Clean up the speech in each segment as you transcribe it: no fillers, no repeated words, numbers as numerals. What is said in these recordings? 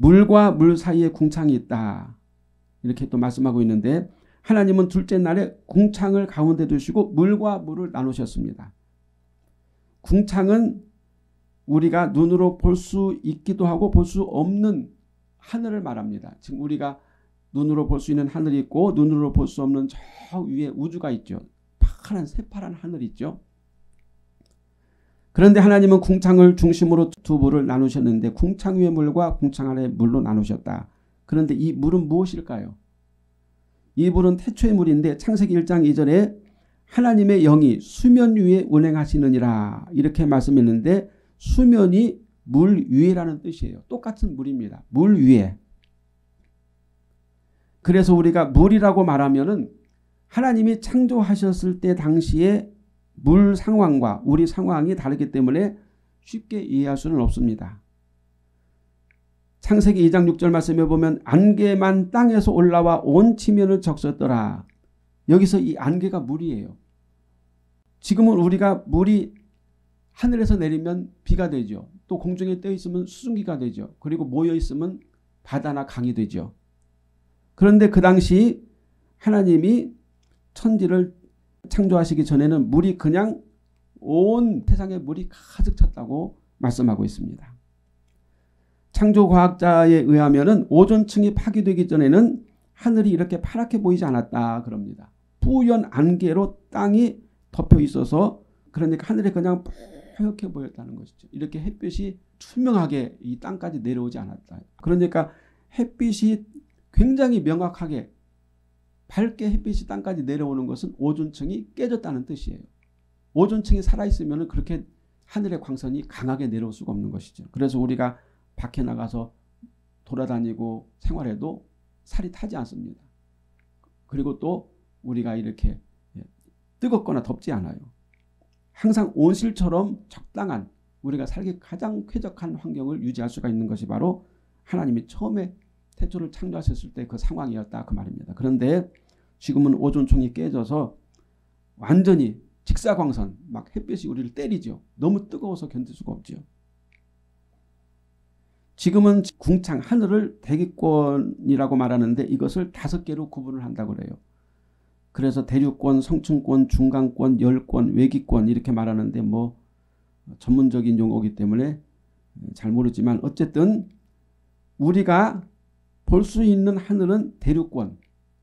물과 물 사이에 궁창이 있다. 이렇게 또 말씀하고 있는데 하나님은 둘째 날에 궁창을 가운데 두시고 물과 물을 나누셨습니다. 궁창은 우리가 눈으로 볼 수 있기도 하고 볼 수 없는 하늘을 말합니다. 지금 우리가 눈으로 볼 수 있는 하늘이 있고 눈으로 볼 수 없는 저 위에 우주가 있죠. 파란 새파란 하늘이 있죠. 그런데 하나님은 궁창을 중심으로 두 물을 나누셨는데 궁창 위의 물과 궁창 아래의 물로 나누셨다. 그런데 이 물은 무엇일까요? 이 물은 태초의 물인데 창세기 1장 2절에 하나님의 영이 수면 위에 운행하시느니라 이렇게 말씀했는데 수면이 물 위에라는 뜻이에요. 똑같은 물입니다. 물 위에. 그래서 우리가 물이라고 말하면은 하나님이 창조하셨을 때 당시에 물 상황과 우리 상황이 다르기 때문에 쉽게 이해할 수는 없습니다. 창세기 2장 6절 말씀에 보면 안개만 땅에서 올라와 온 지면을 적셨더라. 여기서 이 안개가 물이에요. 지금은 우리가 물이 하늘에서 내리면 비가 되죠. 또 공중에 떠 있으면 수증기가 되죠. 그리고 모여 있으면 바다나 강이 되죠. 그런데 그 당시 하나님이 천지를 창조하시기 전에는 물이 그냥 온 세상에 물이 가득 찼다고 말씀하고 있습니다. 창조과학자에 의하면 오존층이 파괴되기 전에는 하늘이 이렇게 파랗게 보이지 않았다 그럽니다. 뿌연 안개로 땅이 덮여 있어서 그러니까 하늘에 그냥 하얗게 보였다는 것이죠. 이렇게 햇빛이 투명하게 이 땅까지 내려오지 않았다. 그러니까 햇빛이 굉장히 명확하게 밝게 햇빛이 땅까지 내려오는 것은 오존층이 깨졌다는 뜻이에요. 오존층이 살아있으면 그렇게 하늘의 광선이 강하게 내려올 수가 없는 것이죠. 그래서 우리가 밖에 나가서 돌아다니고 생활해도 살이 타지 않습니다. 그리고 또 우리가 이렇게 뜨겁거나 덥지 않아요. 항상 온실처럼 적당한 우리가 살기 가장 쾌적한 환경을 유지할 수가 있는 것이 바로 하나님이 처음에 태초를 창조하셨을 때 그 상황이었다 그 말입니다. 그런데 지금은 오존층이 깨져서 완전히 직사광선 막 햇빛이 우리를 때리죠. 너무 뜨거워서 견딜 수가 없죠. 지금은 궁창 하늘을 대기권이라고 말하는데 이것을 5개로 구분을 한다고 그래요. 그래서 대륙권, 성층권, 중간권, 열권, 외기권 이렇게 말하는데 뭐 전문적인 용어이기 때문에 잘 모르지만 어쨌든 우리가 볼 수 있는 하늘은 대륙권.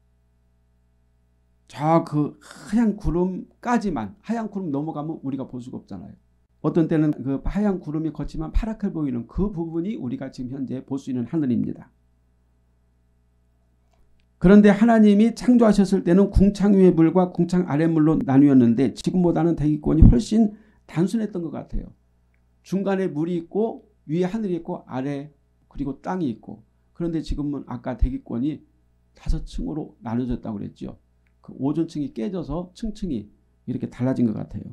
저 그 하얀 구름까지만 하얀 구름 넘어가면 우리가 볼 수가 없잖아요. 어떤 때는 그 하얀 구름이 걷지만 파랗게 보이는 그 부분이 우리가 지금 현재 볼 수 있는 하늘입니다. 그런데 하나님이 창조하셨을 때는 궁창 위의 물과 궁창 아래 물로 나뉘었는데 지금보다는 대기권이 훨씬 단순했던 것 같아요. 중간에 물이 있고 위에 하늘이 있고 아래 그리고 땅이 있고 그런데 지금은 아까 대기권이 5층으로 나눠졌다고 그랬죠. 그 오존층이 깨져서 층층이 이렇게 달라진 것 같아요.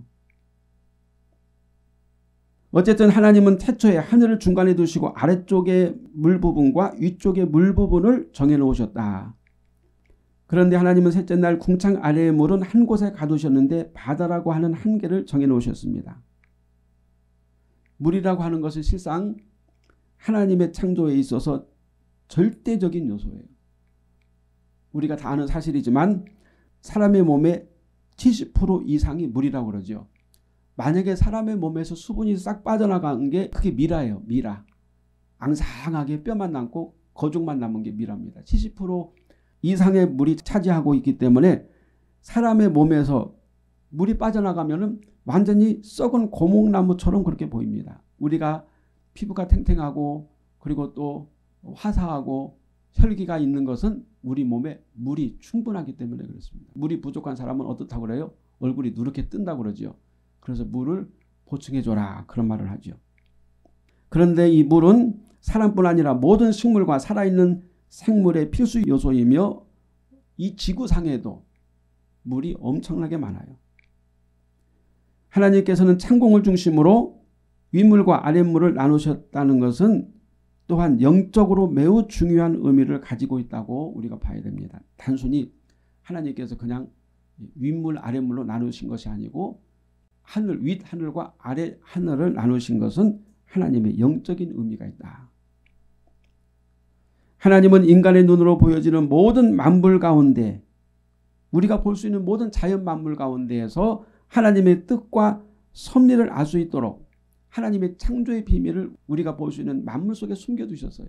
어쨌든 하나님은 태초에 하늘을 중간에 두시고 아래쪽의 물 부분과 위쪽의 물 부분을 정해놓으셨다. 그런데 하나님은 셋째 날 궁창 아래의 물은 한 곳에 가두셨는데 바다라고 하는 한계를 정해놓으셨습니다. 물이라고 하는 것은 실상 하나님의 창조에 있어서 절대적인 요소예요. 우리가 다 아는 사실이지만 사람의 몸의 70% 이상이 물이라고 그러죠. 만약에 사람의 몸에서 수분이 싹 빠져나간 게 그게 미라예요. 미라. 앙상하게 뼈만 남고 거죽만 남은 게 미라입니다. 70% 이상의 물이 차지하고 있기 때문에 사람의 몸에서 물이 빠져나가면 완전히 썩은 고목나무처럼 그렇게 보입니다. 우리가 피부가 탱탱하고 그리고 또 화사하고 혈기가 있는 것은 우리 몸에 물이 충분하기 때문에 그렇습니다. 물이 부족한 사람은 어떻다고 그래요? 얼굴이 누렇게 뜬다고 그러죠. 그래서 물을 보충해줘라 그런 말을 하죠. 그런데 이 물은 사람뿐 아니라 모든 식물과 살아있는 생물의 필수 요소이며 이 지구상에도 물이 엄청나게 많아요. 하나님께서는 창공을 중심으로 윗물과 아랫물을 나누셨다는 것은 또한 영적으로 매우 중요한 의미를 가지고 있다고 우리가 봐야 됩니다. 단순히 하나님께서 그냥 윗물 아랫물로 나누신 것이 아니고 하늘 윗하늘과 아래 하늘을 나누신 것은 하나님의 영적인 의미가 있다. 하나님은 인간의 눈으로 보여지는 모든 만물 가운데, 우리가 볼 수 있는 모든 자연 만물 가운데에서 하나님의 뜻과 섭리를 알 수 있도록 하나님의 창조의 비밀을 우리가 볼 수 있는 만물 속에 숨겨두셨어요.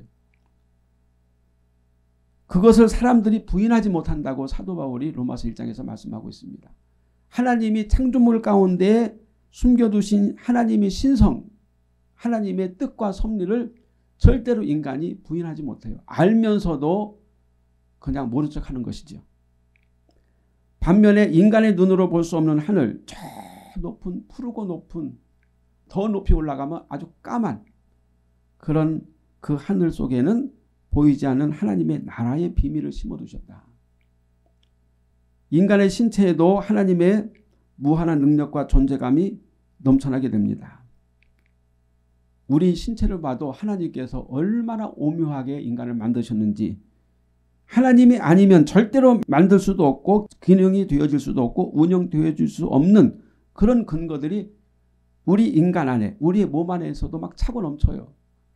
그것을 사람들이 부인하지 못한다고 사도 바울이 로마서 1장에서 말씀하고 있습니다. 하나님이 창조물 가운데 숨겨두신 하나님의 신성, 하나님의 뜻과 섭리를 절대로 인간이 부인하지 못해요. 알면서도 그냥 모른 척하는 것이죠. 반면에 인간의 눈으로 볼 수 없는 하늘, 저 높은, 푸르고 높은, 더 높이 올라가면 아주 까만 그런 그 하늘 속에는 보이지 않는 하나님의 나라의 비밀을 심어두셨다. 인간의 신체에도 하나님의 무한한 능력과 존재감이 넘쳐나게 됩니다. 우리 신체를 봐도 하나님께서 얼마나 오묘하게 인간을 만드셨는지, 하나님이 아니면 절대로 만들 수도 없고 기능이 되어질 수도 없고 운영되어질 수 없는 그런 근거들이 우리 인간 안에, 우리의 몸 안에서도 막 차고 넘쳐요.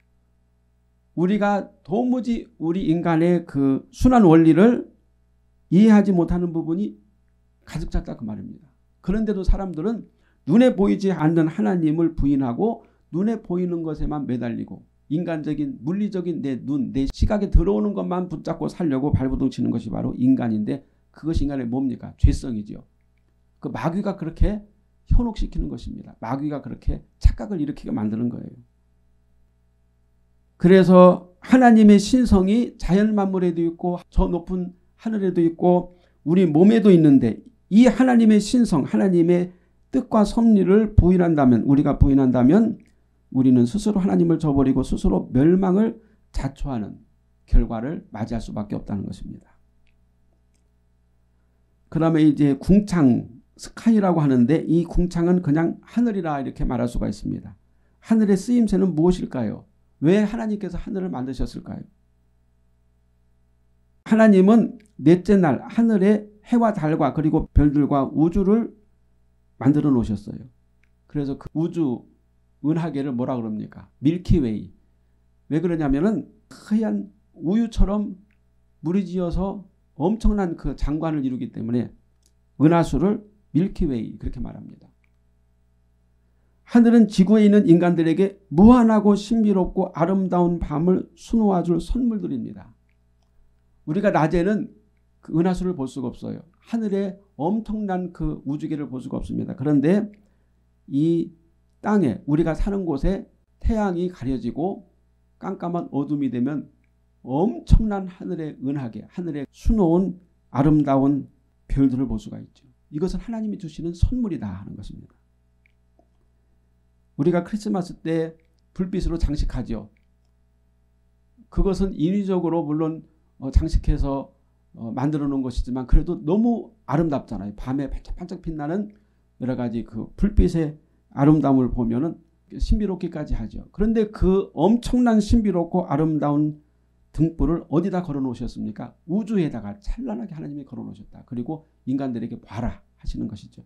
우리가 도무지 우리 인간의 그 순환 원리를 이해하지 못하는 부분이 가득 찼다 그 말입니다. 그런데도 사람들은 눈에 보이지 않는 하나님을 부인하고 눈에 보이는 것에만 매달리고 인간적인 물리적인 내 눈, 내 시각에 들어오는 것만 붙잡고 살려고 발버둥 치는 것이 바로 인간인데, 그것이 인간의 뭡니까? 죄성이죠. 그 마귀가 그렇게 현혹시키는 것입니다. 마귀가 그렇게 착각을 일으키게 만드는 거예요. 그래서 하나님의 신성이 자연 만물에도 있고 저 높은 하늘에도 있고 우리 몸에도 있는데, 이 하나님의 신성, 하나님의 뜻과 섭리를 부인한다면, 우리가 부인한다면 우리는 스스로 하나님을 저버리고 스스로 멸망을 자초하는 결과를 맞이할 수밖에 없다는 것입니다. 그러면 이제 궁창, 스카이라고 하는데, 이 궁창은 그냥 하늘이라 이렇게 말할 수가 있습니다. 하늘의 쓰임새는 무엇일까요? 왜 하나님께서 하늘을 만드셨을까요? 하나님은 넷째 날 하늘에 해와 달과 그리고 별들과 우주를 만들어 놓으셨어요. 그래서 그 우주 은하계를 뭐라 그럽니까? 밀키웨이. 왜 그러냐면은 하얀 우유처럼 무리지어서 엄청난 그 장관을 이루기 때문에 은하수를 밀키웨이 그렇게 말합니다. 하늘은 지구에 있는 인간들에게 무한하고 신비롭고 아름다운 밤을 수놓아줄 선물들입니다. 우리가 낮에는 그 은하수를 볼 수가 없어요. 하늘에 엄청난 그 우주계를 볼 수가 없습니다. 그런데 이 땅에, 우리가 사는 곳에 태양이 가려지고 깜깜한 어둠이 되면 엄청난 하늘의 은하계, 하늘에 수놓은 아름다운 별들을 볼 수가 있죠. 이것은 하나님이 주시는 선물이다 하는 것입니다. 우리가 크리스마스 때 불빛으로 장식하죠. 그것은 인위적으로 물론 장식해서 만들어 놓은 것이지만 그래도 너무 아름답잖아요. 밤에 반짝반짝 빛나는 여러 가지 그 불빛의 아름다움을 보면은 신비롭기까지 하죠. 그런데 그 엄청난 신비롭고 아름다운 등불을 어디다 걸어 놓으셨습니까? 우주에다가 찬란하게 하나님이 걸어 놓으셨다. 그리고 인간들에게 봐라 하시는 것이죠.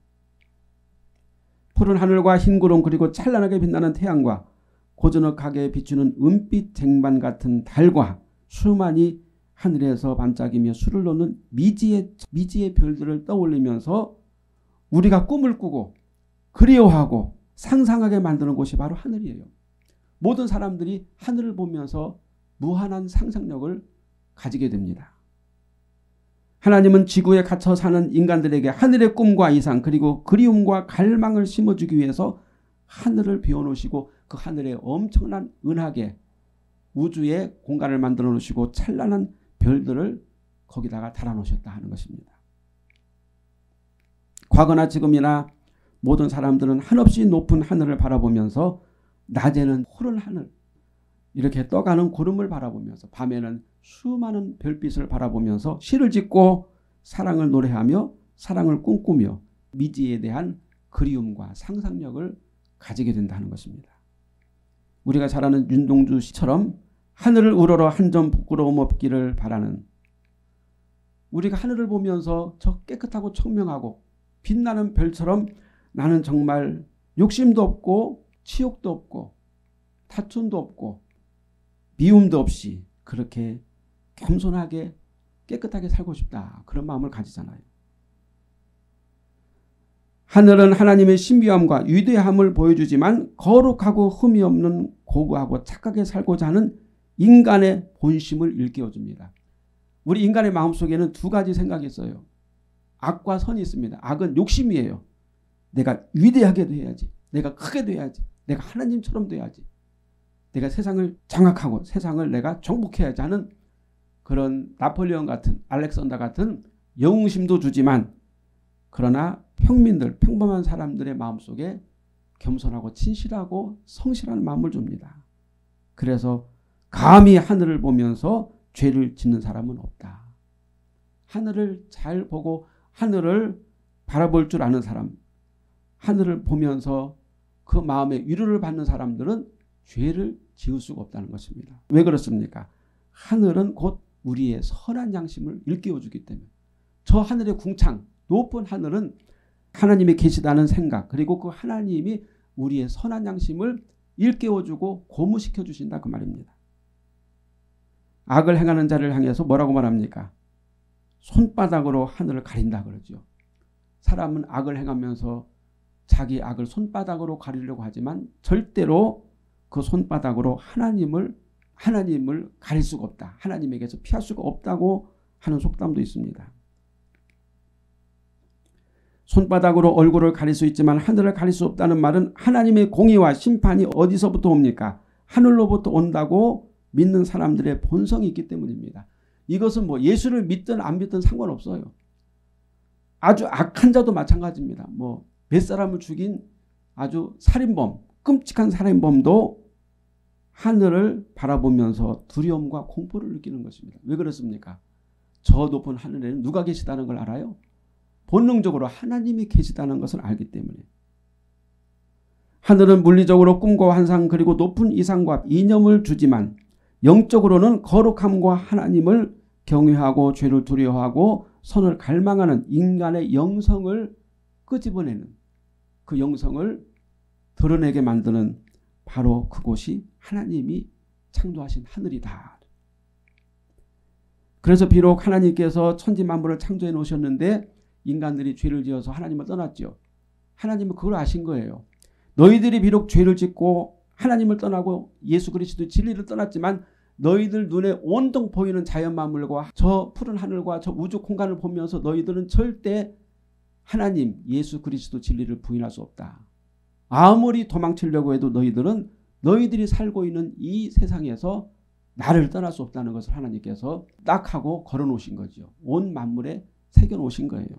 푸른 하늘과 흰 구름 그리고 찬란하게 빛나는 태양과 고즈넉하게 비추는 은빛 쟁반 같은 달과 수많이 하늘에서 반짝이며 술을 놓는 미지의 별들을 떠올리면서 우리가 꿈을 꾸고 그리워하고 상상하게 만드는 곳이 바로 하늘이에요. 모든 사람들이 하늘을 보면서 무한한 상상력을 가지게 됩니다. 하나님은 지구에 갇혀 사는 인간들에게 하늘의 꿈과 이상 그리고 그리움과 갈망을 심어주기 위해서 하늘을 비워놓으시고 그 하늘에 엄청난 은하계 우주의 공간을 만들어 놓으시고 찬란한 별들을 거기다가 달아놓으셨다 하는 것입니다. 과거나 지금이나 모든 사람들은 한없이 높은 하늘을 바라보면서 낮에는 푸른 하늘 이렇게 떠가는 구름을 바라보면서 밤에는 수많은 별빛을 바라보면서 시를 짓고 사랑을 노래하며 사랑을 꿈꾸며 미지에 대한 그리움과 상상력을 가지게 된다는 것입니다. 우리가 잘 아는 윤동주 시처럼 하늘을 우러러 한 점 부끄러움 없기를 바라는, 우리가 하늘을 보면서 저 깨끗하고 청명하고 빛나는 별처럼 나는 정말 욕심도 없고 치욕도 없고 다툼도 없고 미움도 없이 그렇게 겸손하게 깨끗하게 살고 싶다. 그런 마음을 가지잖아요. 하늘은 하나님의 신비함과 위대함을 보여주지만 거룩하고 흠이 없는 고고하고 착하게 살고자 하는 인간의 본심을 일깨워줍니다. 우리 인간의 마음속에는 두 가지 생각이 있어요. 악과 선이 있습니다. 악은 욕심이에요. 내가 위대하게 돼야지. 내가 크게 돼야지. 내가 하나님처럼 돼야지. 내가 세상을 장악하고 세상을 내가 정복해야지 하는 그런 나폴레옹 같은 알렉산더 같은 영웅심도 주지만 그러나 평민들 평범한 사람들의 마음속에 겸손하고 진실하고 성실한 마음을 줍니다. 그래서 감히 하늘을 보면서 죄를 짓는 사람은 없다. 하늘을 잘 보고 하늘을 바라볼 줄 아는 사람, 하늘을 보면서 그 마음에 위로를 받는 사람들은 죄를 지을 수가 없다는 것입니다. 왜 그렇습니까? 하늘은 곧 우리의 선한 양심을 일깨워주기 때문에 저 하늘의 궁창 높은 하늘은 하나님이 계시다는 생각 그리고 그 하나님이 우리의 선한 양심을 일깨워주고 고무시켜 주신다 그 말입니다. 악을 행하는 자를 향해서 뭐라고 말합니까? 손바닥으로 하늘을 가린다 그러죠. 사람은 악을 행하면서 자기 악을 손바닥으로 가리려고 하지만 절대로 그 손바닥으로 하나님을 가릴 수가 없다. 하나님에게서 피할 수가 없다고 하는 속담도 있습니다. 손바닥으로 얼굴을 가릴 수 있지만 하늘을 가릴 수 없다는 말은 하나님의 공의와 심판이 어디서부터 옵니까? 하늘로부터 온다고 믿는 사람들의 본성이 있기 때문입니다. 이것은 뭐 예수를 믿든 안 믿든 상관없어요. 아주 악한 자도 마찬가지입니다. 뭐 몇 사람을 죽인 아주 살인범, 끔찍한 살인범도 하늘을 바라보면서 두려움과 공포를 느끼는 것입니다. 왜 그렇습니까? 저 높은 하늘에는 누가 계시다는 걸 알아요? 본능적으로 하나님이 계시다는 것을 알기 때문에. 하늘은 물리적으로 꿈과 환상 그리고 높은 이상과 이념을 주지만 영적으로는 거룩함과 하나님을 경외하고 죄를 두려워하고 선을 갈망하는 인간의 영성을 끄집어내는 그 영성을 드러내게 만드는 바로 그곳이 하나님이 창조하신 하늘이다. 그래서 비록 하나님께서 천지 만물을 창조해 놓으셨는데 인간들이 죄를 지어서 하나님을 떠났죠. 하나님은 그걸 아신 거예요. 너희들이 비록 죄를 짓고 하나님을 떠나고 예수 그리스도의 진리를 떠났지만 너희들 눈에 온통 보이는 자연 만물과 저 푸른 하늘과 저 우주 공간을 보면서 너희들은 절대 하나님 예수 그리스도 진리를 부인할 수 없다. 아무리 도망치려고 해도 너희들은 너희들이 살고 있는 이 세상에서 나를 떠날 수 없다는 것을 하나님께서 딱 하고 걸어놓으신 거죠. 온 만물에 새겨놓으신 거예요.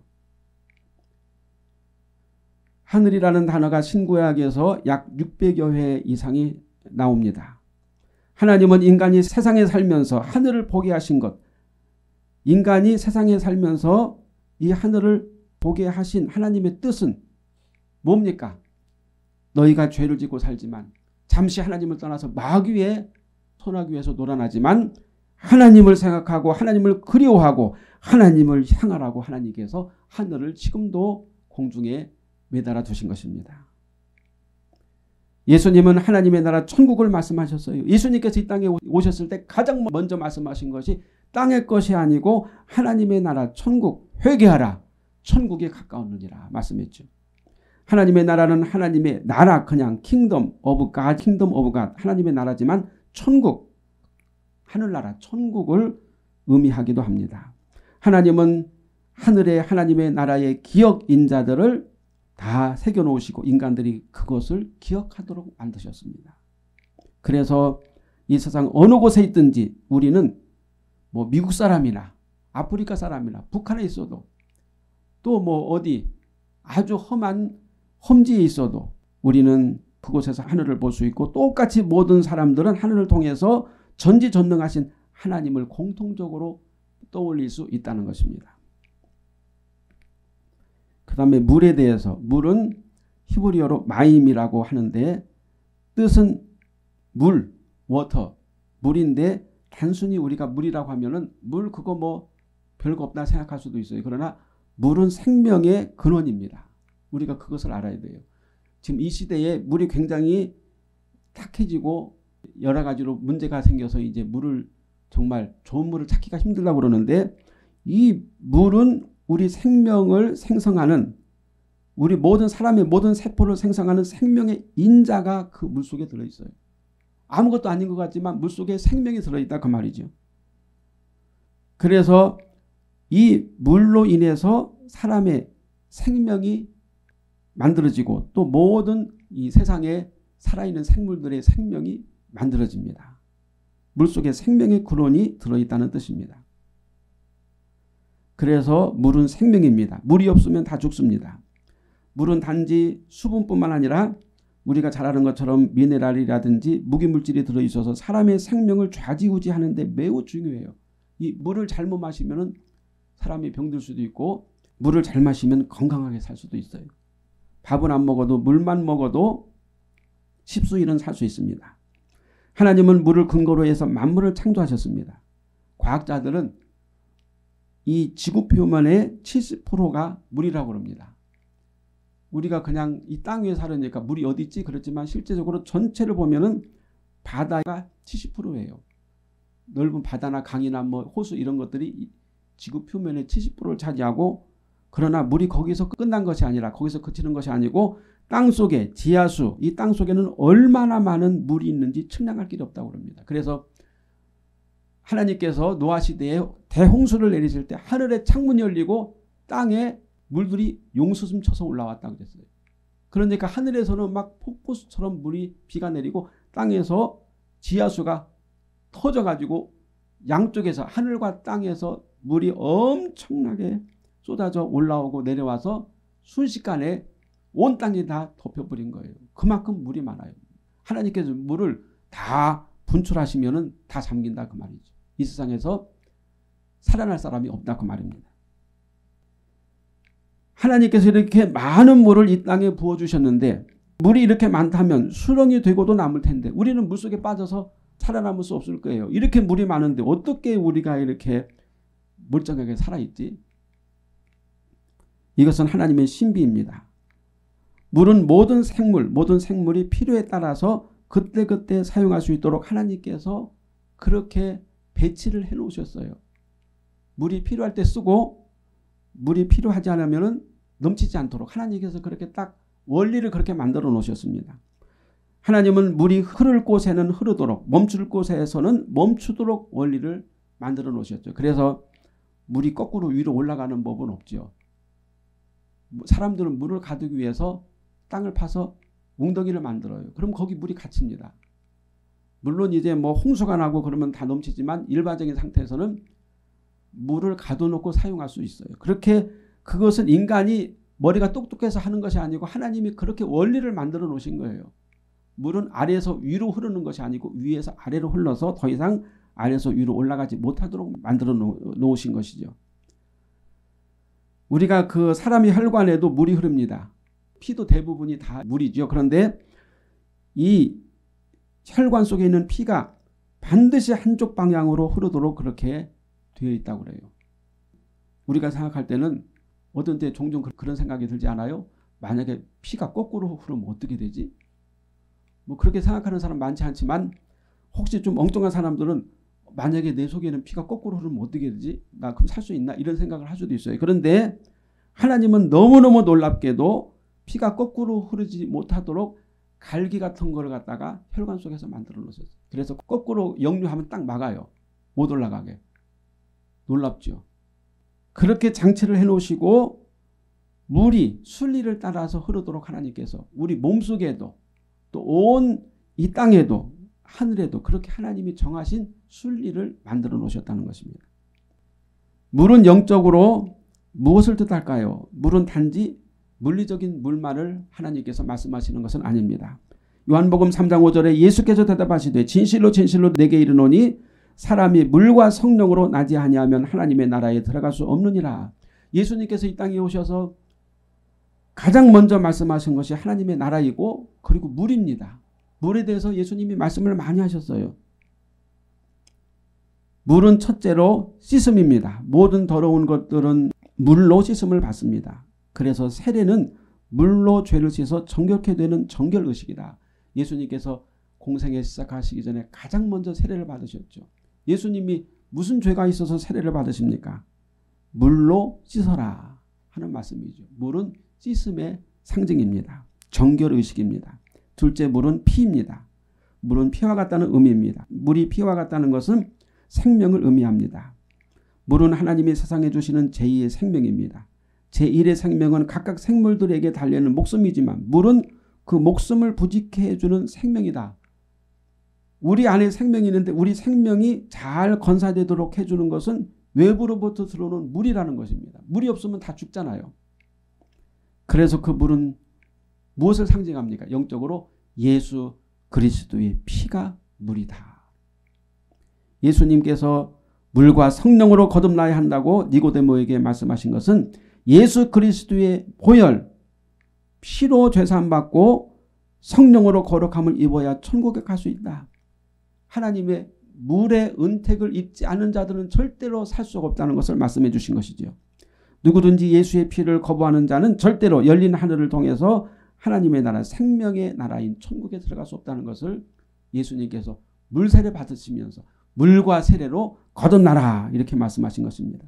하늘이라는 단어가 신구약에서 약 600여 회 이상이 나옵니다. 하나님은 인간이 세상에 살면서 하늘을 보게 하신 것, 인간이 세상에 살면서 이 하늘을 보게 하신 하나님의 뜻은 뭡니까? 너희가 죄를 짓고 살지만 잠시 하나님을 떠나서 마귀의 손아귀 위에서 놀아나지만 하나님을 생각하고 하나님을 그리워하고 하나님을 향하라고 하나님께서 하늘을 지금도 공중에 매달아 두신 것입니다. 예수님은 하나님의 나라 천국을 말씀하셨어요. 예수님께서 이 땅에 오셨을 때 가장 먼저 말씀하신 것이 땅의 것이 아니고 하나님의 나라 천국 회개하라. 천국에 가까웠느니라 말씀했죠. 하나님의 나라는 하나님의 나라 그냥 킹덤 오브 갓 하나님의 나라지만 천국 하늘나라 천국을 의미하기도 합니다. 하나님은 하늘의 하나님의 나라의 기억 인자들을 다 새겨놓으시고 인간들이 그것을 기억하도록 만드셨습니다. 그래서 이 세상 어느 곳에 있든지 우리는 뭐 미국 사람이나 아프리카 사람이나 북한에 있어도 또 뭐 어디 아주 험한 험지에 있어도 우리는 그곳에서 하늘을 볼 수 있고 똑같이 모든 사람들은 하늘을 통해서 전지전능하신 하나님을 공통적으로 떠올릴 수 있다는 것입니다. 그 다음에 물에 대해서 물은 히브리어로 마임이라고 하는데 뜻은 물, 워터, 물인데 단순히 우리가 물이라고 하면은 물 그거 뭐 별거 없다 생각할 수도 있어요. 그러나 물은 생명의 근원입니다. 우리가 그것을 알아야 돼요. 지금 이 시대에 물이 굉장히 탁해지고 여러 가지로 문제가 생겨서 이제 물을 정말 좋은 물을 찾기가 힘들다고 그러는데 이 물은 우리 생명을 생성하는 우리 모든 사람의 모든 세포를 생성하는 생명의 인자가 그 물속에 들어있어요. 아무것도 아닌 것 같지만 물속에 생명이 들어있다 그 말이죠. 그래서 이 물로 인해서 사람의 생명이 만들어지고 또 모든 이 세상에 살아있는 생물들의 생명이 만들어집니다. 물속에 생명의 근원이 들어있다는 뜻입니다. 그래서 물은 생명입니다. 물이 없으면 다 죽습니다. 물은 단지 수분뿐만 아니라 우리가 잘 아는 것처럼 미네랄이라든지 무기물질이 들어있어서 사람의 생명을 좌지우지하는 데 매우 중요해요. 이 물을 잘못 마시면 사람이 병들 수도 있고 물을 잘 마시면 건강하게 살 수도 있어요. 밥은 안 먹어도 물만 먹어도 십수일은 살 수 있습니다. 하나님은 물을 근거로 해서 만물을 창조하셨습니다. 과학자들은 이 지구 표면의 70%가 물이라고 합니다. 우리가 그냥 이 땅 위에 살으니까 물이 어디 있지 그렇지만 실제적으로 전체를 보면은 바다가 70%예요. 넓은 바다나 강이나 뭐 호수 이런 것들이 지구 표면의 70%를 차지하고 그러나 물이 거기서 끝난 것이 아니라 거기서 그치는 것이 아니고 땅속에 지하수 이 땅속에는 얼마나 많은 물이 있는지 측량할 길이 없다고 합니다. 그래서 하나님께서 노아 시대에 대홍수를 내리실 때 하늘의 창문이 열리고 땅에 물들이 용수숨 쳐서 올라왔다고 그랬어요. 그러니까 하늘에서는 막 폭포수처럼 물이 비가 내리고 땅에서 지하수가 터져가지고 양쪽에서 하늘과 땅에서 물이 엄청나게 쏟아져 올라오고 내려와서 순식간에 온 땅이 다 덮여버린 거예요. 그만큼 물이 많아요. 하나님께서 물을 다 분출하시면은 다 잠긴다 그 말이죠. 이 세상에서 살아날 사람이 없다 그 말입니다. 하나님께서 이렇게 많은 물을 이 땅에 부어주셨는데 물이 이렇게 많다면 수렁이 되고도 남을 텐데 우리는 물속에 빠져서 살아남을 수 없을 거예요. 이렇게 물이 많은데 어떻게 우리가 이렇게 멀쩡하게 살아있지? 이것은 하나님의 신비입니다. 물은 모든 생물, 모든 생물이 필요에 따라서 그때그때 사용할 수 있도록 하나님께서 그렇게 배치를 해 놓으셨어요. 물이 필요할 때 쓰고 물이 필요하지 않으면 넘치지 않도록 하나님께서 그렇게 딱 원리를 그렇게 만들어 놓으셨습니다. 하나님은 물이 흐를 곳에는 흐르도록 멈출 곳에서는 멈추도록 원리를 만들어 놓으셨죠. 그래서 물이 거꾸로 위로 올라가는 법은 없죠. 사람들은 물을 가두기 위해서 땅을 파서 웅덩이를 만들어요. 그럼 거기 물이 갇힙니다. 물론 이제 뭐 홍수가 나고 그러면 다 넘치지만 일반적인 상태에서는 물을 가둬놓고 사용할 수 있어요. 그렇게 그것은 인간이 머리가 똑똑해서 하는 것이 아니고 하나님이 그렇게 원리를 만들어 놓으신 거예요. 물은 아래에서 위로 흐르는 것이 아니고 위에서 아래로 흘러서 더 이상 아래에서 위로 올라가지 못하도록 만들어 놓으신 것이죠. 우리가 그 사람의 혈관에도 물이 흐릅니다. 피도 대부분이 다 물이죠. 그런데 이 혈관 속에 있는 피가 반드시 한쪽 방향으로 흐르도록 그렇게 되어 있다고 그래요. 우리가 생각할 때는 어떤 때 종종 그런 생각이 들지 않아요? 만약에 피가 거꾸로 흐르면 어떻게 되지? 뭐 그렇게 생각하는 사람 많지 않지만 혹시 좀 엉뚱한 사람들은 만약에 내 속에는 피가 거꾸로 흐르면 어떻게 되지? 나 그럼 살 수 있나? 이런 생각을 할 수도 있어요. 그런데 하나님은 너무너무 놀랍게도 피가 거꾸로 흐르지 못하도록 갈기 같은 거를 갖다가 혈관 속에서 만들어 놓으셨어요. 그래서 거꾸로 역류하면 딱 막아요. 못 올라가게. 놀랍죠. 그렇게 장치를 해놓으시고 물이 순리를 따라서 흐르도록 하나님께서 우리 몸속에도 또 온 이 땅에도 하늘에도 그렇게 하나님이 정하신 순리를 만들어 놓으셨다는 것입니다. 물은 영적으로 무엇을 뜻할까요? 물은 단지 물리적인 물만을 하나님께서 말씀하시는 것은 아닙니다. 요한복음 3장 5절에 예수께서 대답하시되 진실로 진실로 내게 이르노니 사람이 물과 성령으로 나지 아니하면 하나님의 나라에 들어갈 수 없느니라. 예수님께서 이 땅에 오셔서 가장 먼저 말씀하신 것이 하나님의 나라이고 그리고 물입니다. 물에 대해서 예수님이 말씀을 많이 하셨어요. 물은 첫째로 씻음입니다. 모든 더러운 것들은 물로 씻음을 받습니다. 그래서 세례는 물로 죄를 씻어 정결케 되는 정결의식이다. 예수님께서 공생에 시작하시기 전에 가장 먼저 세례를 받으셨죠. 예수님이 무슨 죄가 있어서 세례를 받으십니까? 물로 씻어라 하는 말씀이죠. 물은 씻음의 상징입니다. 정결의식입니다. 둘째, 물은 피입니다. 물은 피와 같다는 의미입니다. 물이 피와 같다는 것은 생명을 의미합니다. 물은 하나님이 세상에 주시는 제2의 생명입니다. 제1의 생명은 각각 생물들에게 달려있는 목숨이지만 물은 그 목숨을 부지케 해주는 생명이다. 우리 안에 생명이 있는데 우리 생명이 잘 건사되도록 해주는 것은 외부로부터 들어오는 물이라는 것입니다. 물이 없으면 다 죽잖아요. 그래서 그 물은 무엇을 상징합니까? 영적으로 예수 그리스도의 피가 물이다. 예수님께서 물과 성령으로 거듭나야 한다고 니고데모에게 말씀하신 것은 예수 그리스도의 보혈, 피로 죄사함받고 성령으로 거룩함을 입어야 천국에 갈 수 있다. 하나님의 물의 은택을 입지 않은 자들은 절대로 살 수가 없다는 것을 말씀해 주신 것이지요. 누구든지 예수의 피를 거부하는 자는 절대로 열린 하늘을 통해서 하나님의 나라, 생명의 나라인 천국에 들어갈 수 없다는 것을 예수님께서 물세례 받으시면서 물과 세례로 거듭나라 이렇게 말씀하신 것입니다.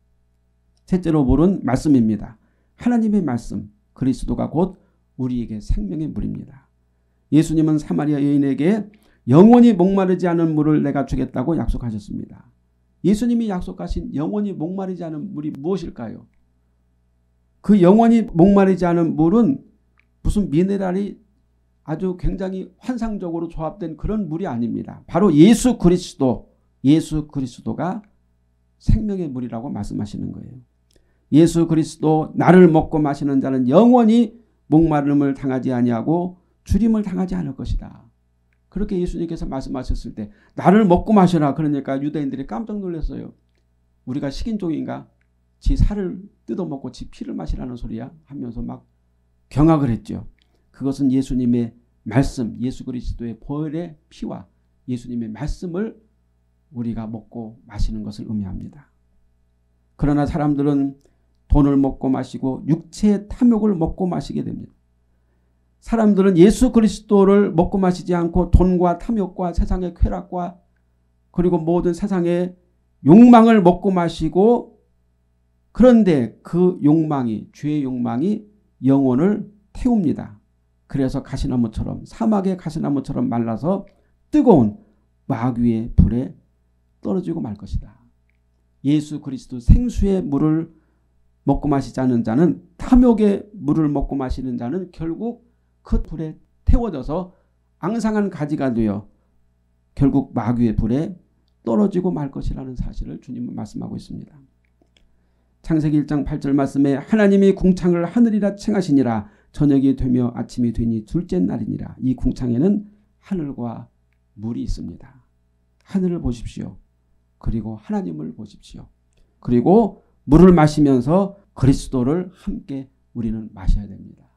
셋째로 물은 말씀입니다. 하나님의 말씀, 그리스도가 곧 우리에게 생명의 물입니다. 예수님은 사마리아 여인에게 영원히 목마르지 않은 물을 내가 주겠다고 약속하셨습니다. 예수님이 약속하신 영원히 목마르지 않은 물이 무엇일까요? 그 영원히 목마르지 않은 물은 무슨 미네랄이 아주 굉장히 환상적으로 조합된 그런 물이 아닙니다. 바로 예수 그리스도가 생명의 물이라고 말씀하시는 거예요. 예수 그리스도 나를 먹고 마시는 자는 영원히 목마름을 당하지 아니하고 주림을 당하지 않을 것이다. 그렇게 예수님께서 말씀하셨을 때 나를 먹고 마셔라. 그러니까 유대인들이 깜짝 놀랐어요. 우리가 식인종인가? 지 살을 뜯어먹고 지 피를 마시라는 소리야? 하면서 막 경악을 했죠. 그것은 예수님의 말씀, 예수 그리스도의 보혈의 피와 예수님의 말씀을 우리가 먹고 마시는 것을 의미합니다. 그러나 사람들은 돈을 먹고 마시고 육체의 탐욕을 먹고 마시게 됩니다. 사람들은 예수 그리스도를 먹고 마시지 않고 돈과 탐욕과 세상의 쾌락과 그리고 모든 세상의 욕망을 먹고 마시고, 그런데 그 욕망이, 죄의 욕망이 영혼을 태웁니다. 그래서 가시나무처럼, 사막의 가시나무처럼 말라서 뜨거운 마귀의 불에 떨어지고 말 것이다. 예수 그리스도 생수의 물을 먹고 마시지 않는 자는, 탐욕의 물을 먹고 마시는 자는 결국 그 불에 태워져서 앙상한 가지가 되어 결국 마귀의 불에 떨어지고 말 것이라는 사실을 주님은 말씀하고 있습니다. 창세기 1장 8절 말씀에 하나님이 궁창을 하늘이라 칭하시니라. 저녁이 되며 아침이 되니 둘째 날이니라. 이 궁창에는 하늘과 물이 있습니다. 하늘을 보십시오. 그리고 하나님을 보십시오. 그리고 물을 마시면서 그리스도를 함께 우리는 마셔야 됩니다.